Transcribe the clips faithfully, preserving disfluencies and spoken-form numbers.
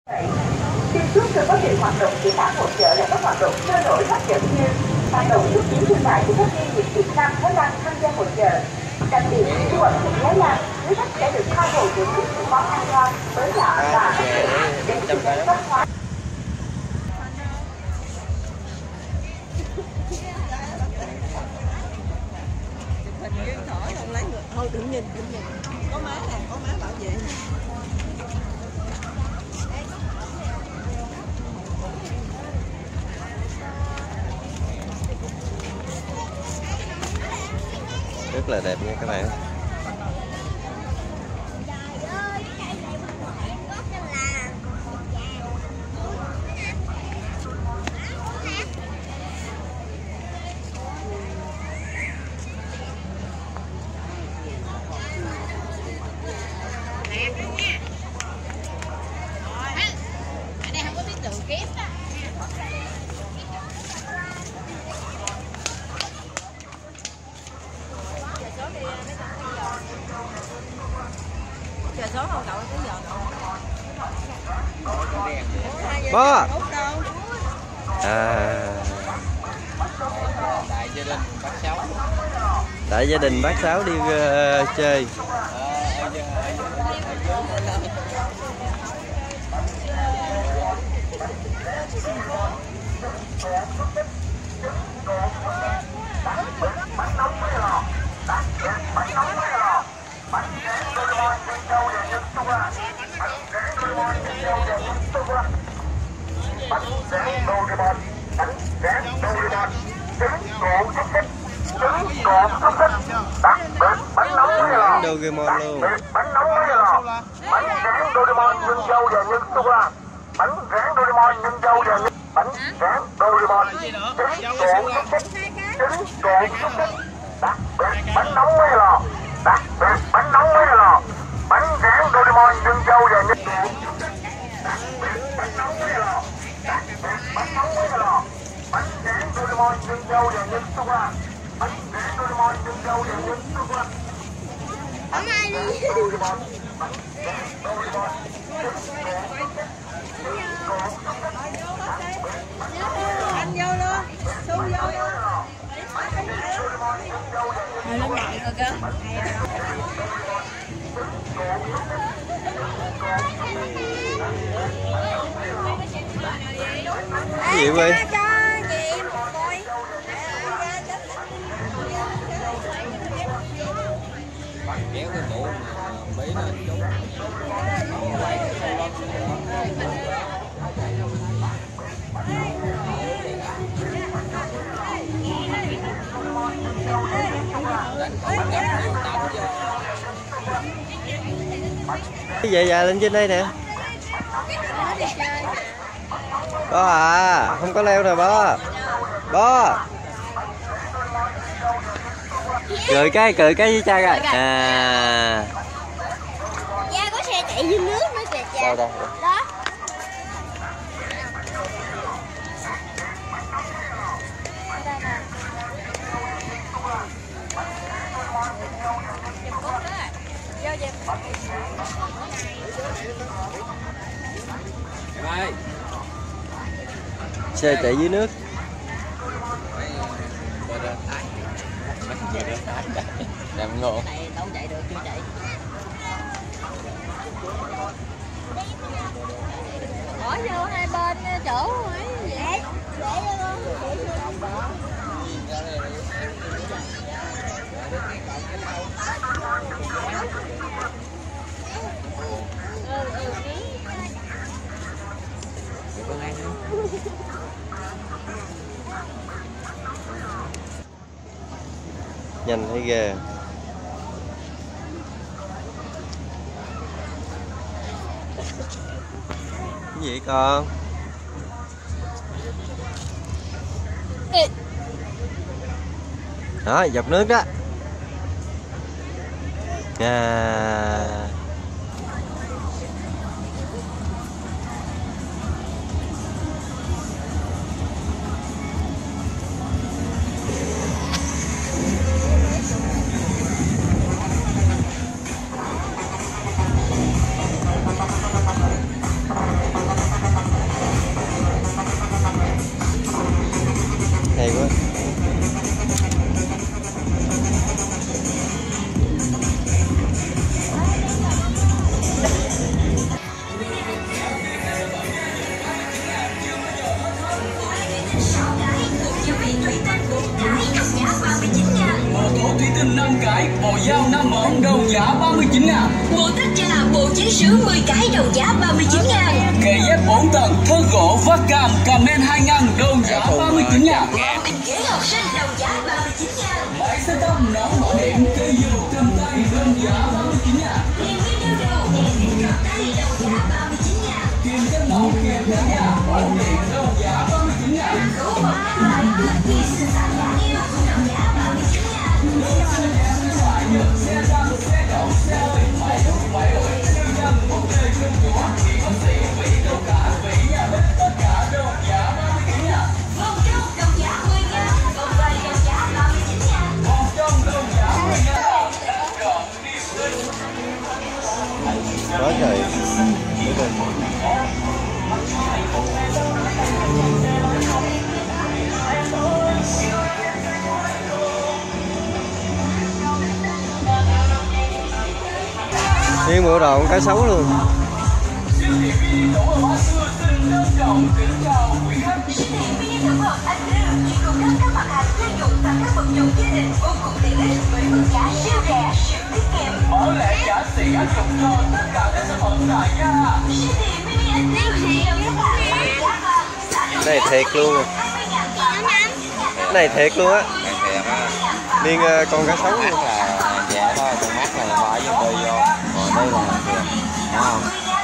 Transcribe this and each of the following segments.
Xuyên suốt trong quá trình hoạt động triển lãm hội chợ là các hoạt động sôi nổi hấp dẫn như hoạt động xúc tiến thương mại của các doanh nghiệp Việt Nam, Thái Lan tham gia hội chợ. Đặc biệt, khu ẩm thực Thái Lan, quý khách sẽ được tha hồ thưởng thức những món ăn ngon, mới lạ và hấp dẫn để thực hiện văn hóa. Thôi đừng nhìn, đừng nhìn. Có má nè, có má bảo vệ nè. Rất là đẹp nha các bạn. Chờ số không cậu tới giờ cậu. Bó. À. Đại gia đình bác Sáu. Đại gia đình bác Sáu đi uh, chơi. Bánh rán Doraemon, bánh rán Doraemon, trứng cuộn xúc xích, trứng cuộn xúc xích, đặc biệt bánh nóng mấy lò, Doraemon luôn. đặc biệt bánh nóng mấy lò, bánh rán Doraemon nhân dâu và nhân sô la, bánh rán Doraemon nhân dâu và nhân bánh rán Doraemon, trứng cuộn xúc xích, trứng cuộn xúc xích, đặc biệt bánh nóng mấy lò, đặc biệt bánh nóng mấy lò, bánh rán Doraemon nhân dâu và nhân đặc biệt bánh nóng mấy lò. Bánh nóng mấy lò, bánh rán Doraemon nhân dâu và nhân sô la, bánh rán Doraemon nhân dâu và nhân sô la. Bánh rán Doraemon, bánh rán Doraemon, Anh vô luôn, Su vô luôn. Rồi nó nhảy rồi cơ. Cái gì vậy? Kéo cái tủ bấy lên chút. Cái dạ dạ lên trên đây nè. Bó à, không có leo nè bó. Bó. Cười cái, cười cái với cha coi. À. Cha có xe chạy dưới nước nữa kìa cha. Đâu đâu. Đó. Đây. Xe chạy dưới nước. Đẹp ngon. Này đâu chạy được, chưa chạy. Bỏ vô hai bên chỗ ấy vậy. Để cho con. Nhanh thấy ghê. Cái gì con? Đó, dọc nước đó. À. năm món đầu giá ba mươi chín ngàn. Bộ tách trà, bộ chế sứ mười cái đầu giá ba mươi chín ngàn. Kệ dép bốn tầng, thơ gỗ vắt cam, cà men hai ngàn, đầu giá ba mươi chín ngàn. Ghế học sinh đầu giá ba mươi chín ngàn. Máy xe tăm nón bảo hiểm cây dù cầm tay đầu giá ba mươi chín ngàn. Liền với đeo đầu, đèn cầm tay đầu giá ba mươi chín ngàn. Kim chất nón kèm theo nhà, bảo hiểm đầu giá ba mươi chín ngàn. Cứu bỏ các loại cực kỳ xinh xắn đáng yêu cũng đầu giá ba mươi chín ngàn. Xe tăng, xe đậu, xe hơi, máy hút, máy ủi, siêu nhân, một đời cơm chúa, chỉ có sĩ, vị câu cả, vị nhà bếp, tất cả đầu giá ba mươi chín ngàn. Vòng trong đầu giá mười ngàn, vòng quay đầu giá ba mươi chín ngàn. Vòng trong đầu giá mười ngàn, đã chọn điểm linh. Đó trời. Nguyên bộ đồ con cá sấu luôn. Siêu thị mini tổng hợp Anh Lưu chỉ cung cấp các mặt hàng gia dụng và các vật dụng gia đình vô cùng tiện ích với mức giá siêu rẻ, siêu tiết kiệm. Bảo lệ giá xỉ áp dụng cho tất cả các sản phẩm tại gia. Siêu thị mini Anh Lưu chỉ đồng các bạn giá vàng. Này thiệt luôn. Này thiệt luôn á. Thiệt á. Liên uh, con cá sấu luôn. Là rẻ thôi, con mắt này bỏ vô tươi vô. Còn đây là hàng thiệt. Đúng không?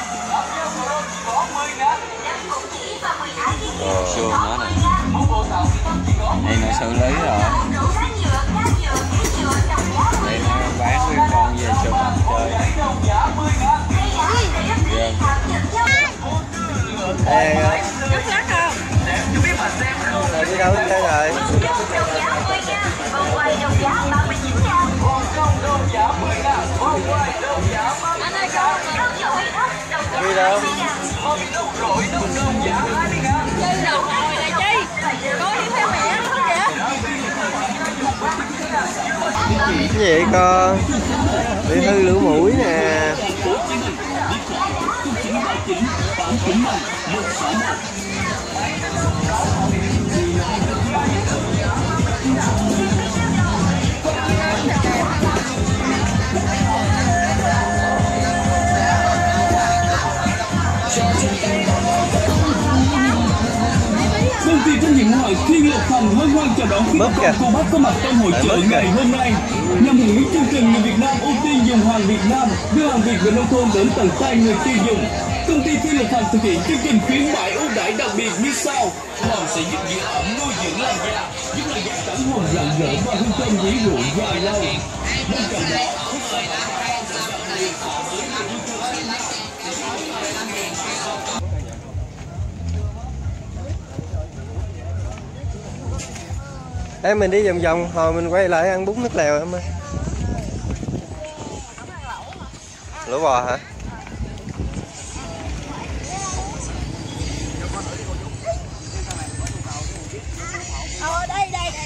Ờ. Xương nữa nè. Đây nó xử lý rồi. Đây nó bán với con về chụp ảnh chơi. Ê, rồi đi đâu chơi rồi? Đi đâu? Cái gì vậy con? Bị hư lỗ mũi nè. Công ty trách nhiệm hữu hạn Thiên Lộc Thành hân hoan chào đón quý con cô bác có mặt trong hội chợ ngày hôm nay. Nhằm hưởng ứng chương trình người Việt Nam ưu tiên dùng hàng Việt Nam, đưa hàng Việt về nông thôn đến tận tay người tiêu dùng. Công ty Thiên Lộc Thành thực hiện chương trình khuyến mãi ưu đãi đặc biệt như sau: Hồng sẽ giúp giữ ẩm, nuôi dưỡng làn da, giúp làn da trắng hồng rạng rỡ và hương thơm dễ dụ dài lâu. Bên cạnh đó, Ê, mình đi vòng vòng hồi mình quay lại ăn bún nước lèo em ơi. Lẩu bò hả? Ờ đây đây đây.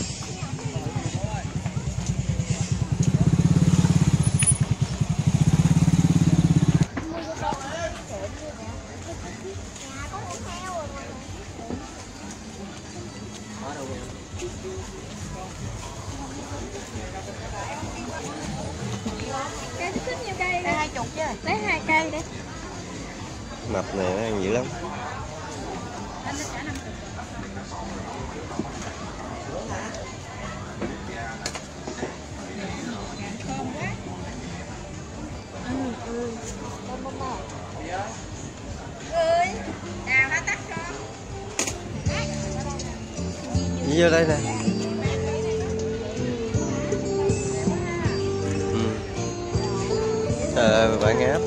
Cây thích nhiêu cây? Đây hai chục chứ. Lấy hai cây đi. Mập này nó ăn dữ lắm. Ơi, nào nó tắt con. Đi vô đây nè. Ừ. Trời ơi, bạn ngáp.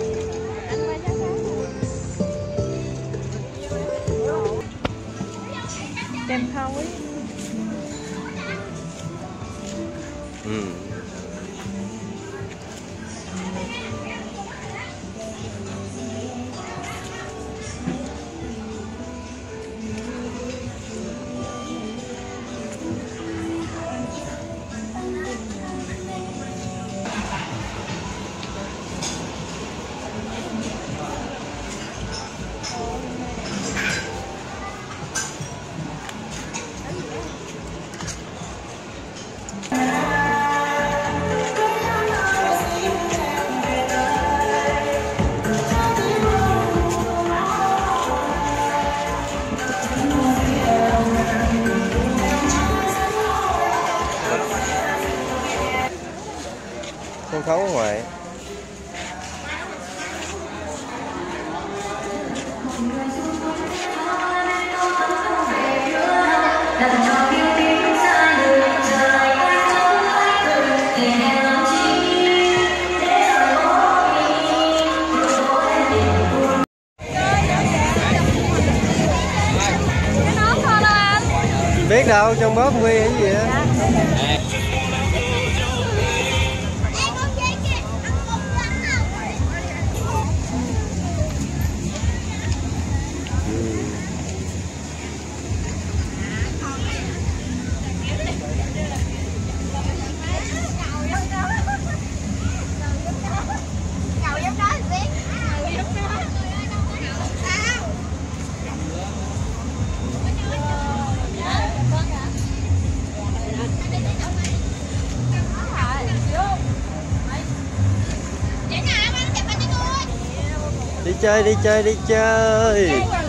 Kèm thau ấy. Ừ. khấu ngoài. Biết đâu, trong bóp Huy hay gì á. Đi chơi, đi chơi, đi chơi.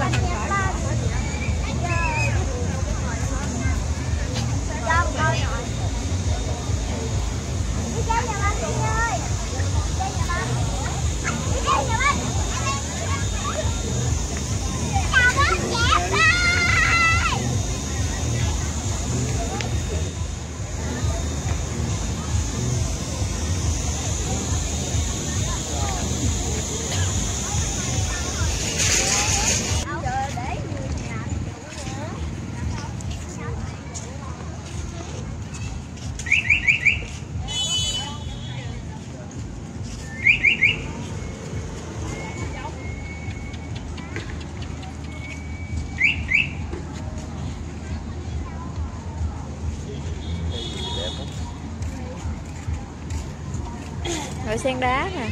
Rồi sen đá nè.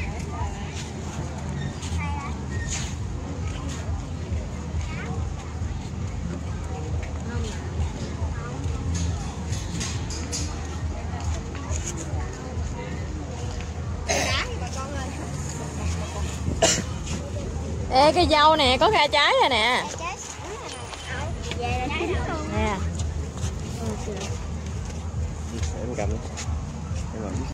Ê, cây dâu nè, có ra trái rồi nè. Nè. Em cầm.